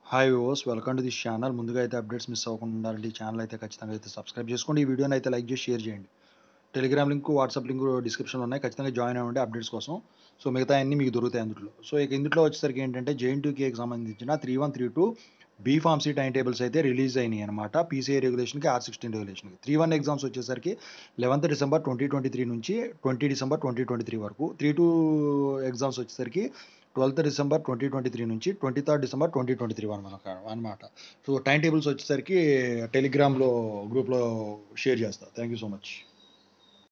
Hi viewers, welcome to this channel. ముందుగా అయితే updates miss అవ్వకుండా ఉండాలంటే ఈ ఛానల్ అయితే ఖచ్చితంగా అయితే సబ్స్క్రైబ్ చేసుకోండి. ఈ వీడియోని అయితే లైక్ చేసి షేర్ చేయండి. టెలిగ్రామ్ లింక్, వాట్సాప్ లింక్ డిస్క్రిప్షన్లో ఉన్నాయి. ఖచ్చితంగా జాయిన్ అవ్వండి అప్డేట్స్ కోసం. సో మిగతా అన్నీ మీకు దొరుకుతాయి అందులో. సో ఇక ఇందులో వచ్చేసరికి ఏంటంటే Jntukకి సంబంధించిన 3132 బీఫార్మసీ టైం టేబుల్స్ అయితే రిలీజ్ అయినాయి అనమాట. PCI రెగ్యులేషన్కి, R16 రెగ్యులేషన్కి. 3-1 ఎగ్జామ్స్ వచ్చేసరికి 11th December 2023 నుంచి 20 December 2023 వరకు. 3-2 ఎగ్జామ్స్ వచ్చేసరికి 12th December 2023 నుంచి 23rd December 2023 అనమాట. సో టైం టేబుల్స్ వచ్చేసరికి టెలిగ్రామ్లో గ్రూప్లో షేర్ చేస్తా. Thank you so much.